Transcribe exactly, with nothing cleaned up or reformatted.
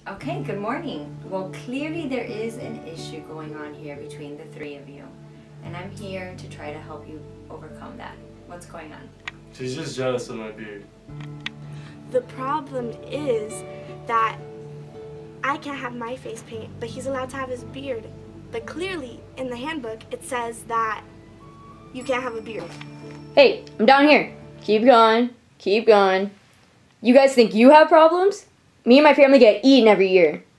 Okay, good morning. Well, clearly there is an issue going on here between the three of you. And I'm here to try to help you overcome that. What's going on? She's just jealous of my beard. The problem is that I can't have my face paint, but he's allowed to have his beard. But clearly, in the handbook, it says that you can't have a beard. Hey, I'm down here. Keep going. Keep going. You guys think you have problems? Me and my family get eaten every year.